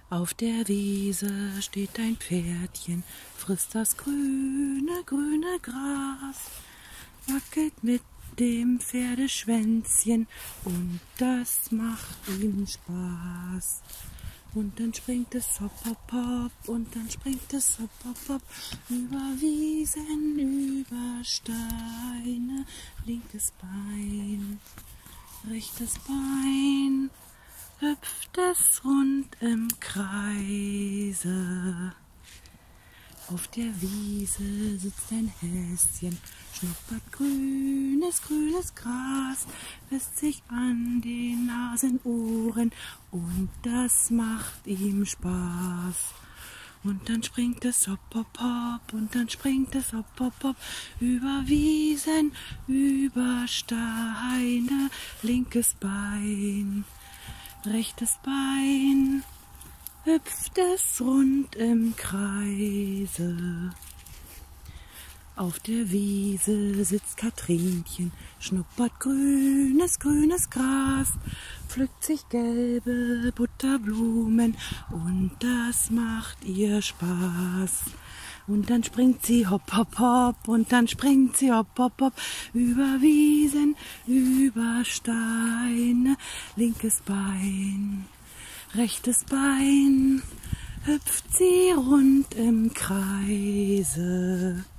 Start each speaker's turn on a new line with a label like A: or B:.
A: Auf der Wiese steht ein Pferdchen, frisst das grüne, grüne Gras, wackelt mit dem Pferdeschwänzchen und das macht ihm Spaß. Und dann springt es hopp, hopp, hopp, und dann springt es hopp, hopp, hopp, über Wiesen, über Steine, linkes Bein, rechtes Bein, hüpft es rund im Kreise. Auf der Wiese sitzt ein Häschen, schnuppert grünes, grünes Gras, lässt sich an den Nasenohren und das macht ihm Spaß. Und dann springt es hopp, hopp, hopp, und dann springt es hopp, hopp, hopp, über Wiesen, über Steine, linkes Bein, rechtes Bein, hüpft es rund im Kreise. Auf der Wiese sitzt Katrinchen, schnuppert grünes, grünes Gras, pflückt sich gelbe Butterblumen und das macht ihr Spaß. Und dann springt sie hopp, hopp, hopp, und dann springt sie hopp, hopp, hopp, über Wiesen, über Steine, linkes Bein, rechtes Bein, hüpft sie rund im Kreise.